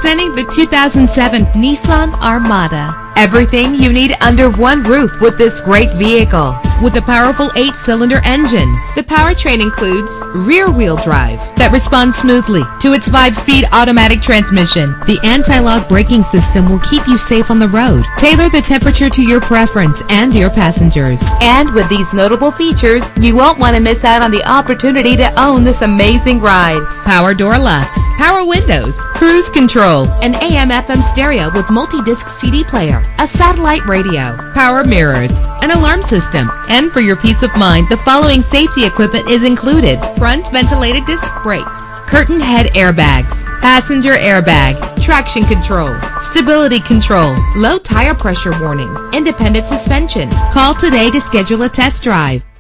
Presenting the 2007 Nissan Armada. Everything you need under one roof with this great vehicle. With a powerful 8-cylinder engine, the powertrain includes rear-wheel drive that responds smoothly to its 5-speed automatic transmission. The anti-lock braking system will keep you safe on the road. Tailor the temperature to your preference and your passengers. And with these notable features, you won't want to miss out on the opportunity to own this amazing ride. Power door locks, power windows, cruise control, an AM/FM stereo with multi-disc CD player, a satellite radio, power mirrors, an alarm system. And for your peace of mind, the following safety equipment is included: front ventilated disc brakes, curtain head airbags, passenger airbag, traction control, stability control, low tire pressure warning, independent suspension. Call today to schedule a test drive.